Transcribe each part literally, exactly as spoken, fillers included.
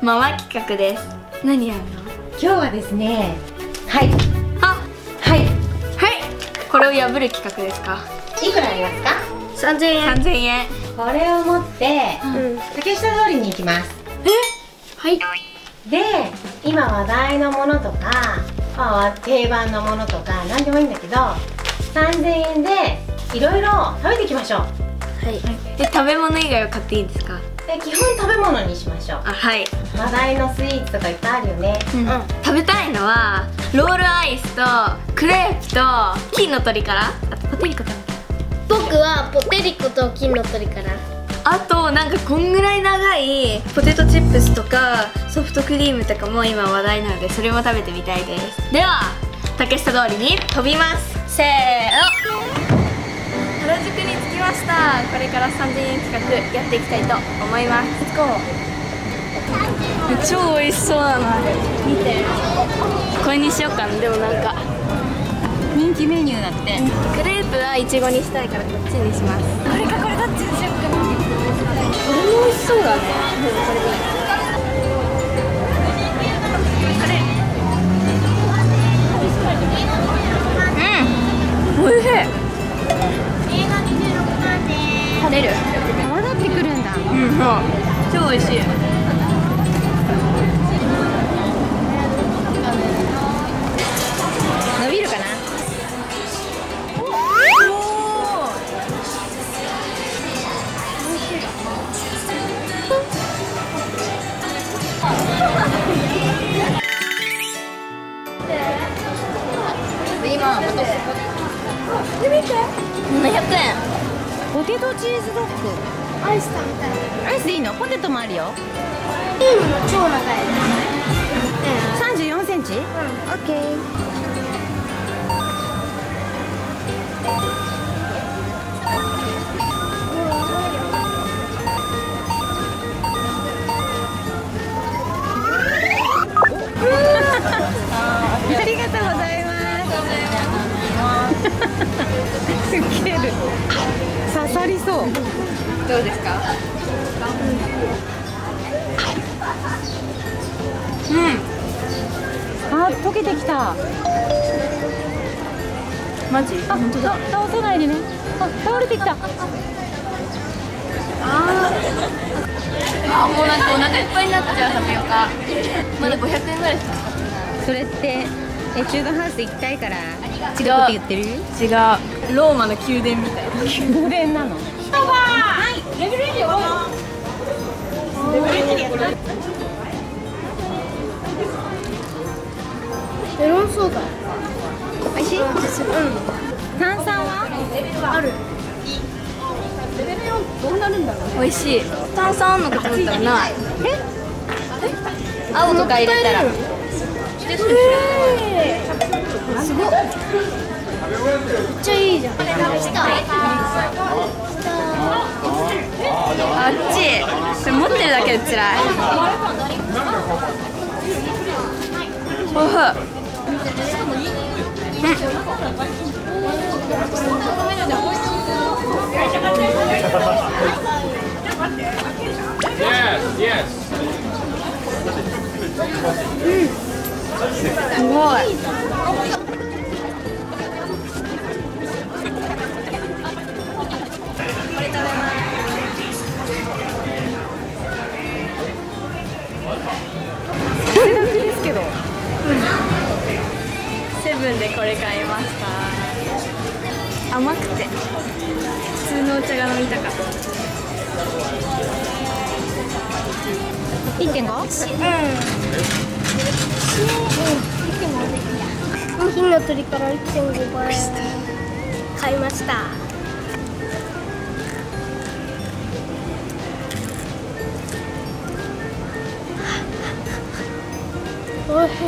ママ企画です。何やるの？ 今日はですね、はいあ、 はいはい、 これを破る企画ですか？ いくらありますか？ さんぜんえん。さんぜんえん。 これを持って、うん、竹下通りに行きます。 え、はい。 で、今話題のものとか、まあ、定番のものとか何でもいいんだけど、さんぜんえんでいろいろ食べていきましょう。はい。 で、食べ物以外は買っていいんですか？ で、基本食べ物にしましょう。あ、 はい。 話題のスイーツとかいっぱいあるよね。 うん、うん、食べたいのはロールアイスとクレープと金の鶏から、あとポテリコ食べたい。 僕はポテリコと金の鶏から、 あとなんかこんぐらい長いポテトチップスとかソフトクリームとかも今話題なので、それも食べてみたいです。では竹下通りに飛びます。せーの。原宿に着きました。これからさんぜんえん企画やっていきたいと思います。レッツゴー。超美味しそうなの見て。これにしようかな。でもなんか人気メニューだって。クレープはいちごにしたいからこっちにします。これかこれどっちにしようかな。これも美味しそうだね。でもこれでいい。うん、おいしい。食べる。 戻ってくるんだ。 うん、そう。超美味しい。 伸びるかな。今見てななひゃくえん。 ポテトチーズドッグアイス食べたい。 アイスでいいの？ポテトもあるよ。 ビームの超長い。 さんじゅうよんセンチ？うん、オッケー。ありがとうございます。すげえる。刺さりそう。 どうですか？うん。 あ、溶けてきた。 マジ？ あ、本当だ。倒さないでね。あ、倒れてきた。 ああ、もうなんかお腹いっぱいになっちゃうタピオカ。まだごひゃくえんぐらいしか使ってない。 それってエチュードハウス行きたいから違うって言ってる？ 違う。ローマの宮殿みたいな。 宮殿なの？はい。レベルいちよ。レベルいちでやった。 メロンソーダ。 美味しい？うん。炭酸は？ ある。 レベルよんどうなるんだろうね。 美味しい。炭酸あんのかと思ったらない。え？青とか入れたら。 すごっ。めっちゃいいじゃん。 あっち。それ持ってるだけで辛い。おふ。うん。 Yes, yes. うん。すごい。 ですけど。 セブンでこれ買いました。甘くて普通のお茶が飲みたかった。 いってんご？ うん。 金の鶏から いってんご 倍買いました。おいしい。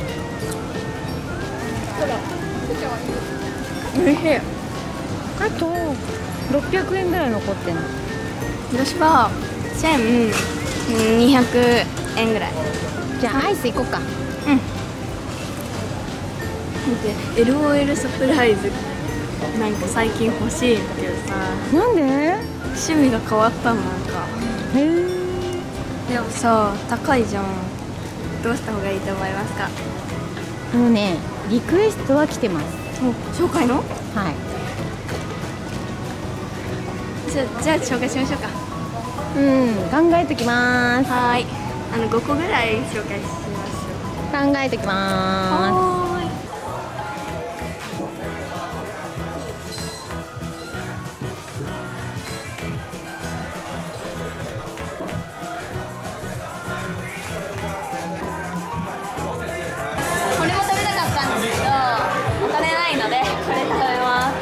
ほら。 おいしい。 あとろっぴゃくえんぐらい残ってんの。 私はせんにひゃくえんぐらい。 じゃあアイスいこうか。 うん。で エルオーエル サプライズなんか最近欲しいんだけどさ。 なんで？ 趣味が変わったのなんか。 へえ。 でもさ、高いじゃん。どうした方がいいと思いますか？ あのね、リクエストは来てます。 紹介の？ はい。 じゃあ、じゃあ紹介しましょうか。 うん、考えときます。 はい。あのごこぐらい紹介しましょう。 考えときまはーい。これも食べたかったんですけど、お金ないのでこれ食べます。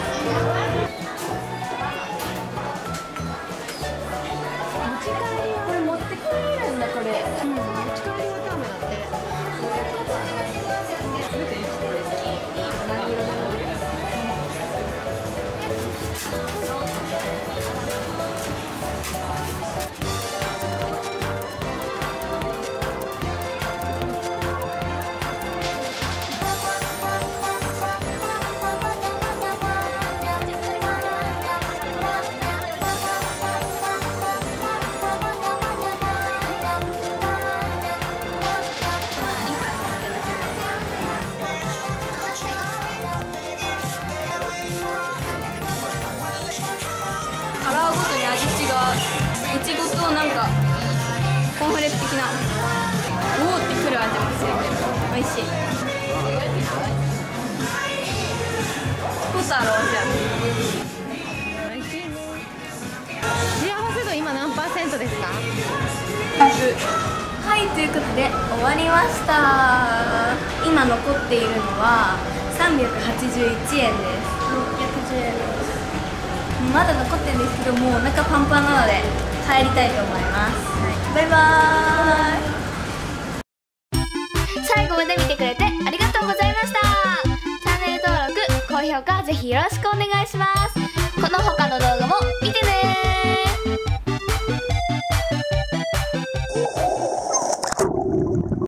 持ち帰りはこれ持って帰れるんだこれ。うん、持ち帰りはダメだって。 カラーごとに味違う。いちごとなんかコーンフレーク的なおおってくる味もついてる。美味しい。コタロウじゃん。 美味しいね。幸せ度今何パーセントですか？ はい、ということで終わりました。今残っているのはさんびゃくはちじゅういちえんです。ろっぴゃくじゅうえんです。まだ残ってるんですけど、もうお腹パンパンなので帰りたいと思います。はい、バイバーイ。最後まで見てくれてありがとうございました。チャンネル登録、高評価ぜひよろしくお願いします。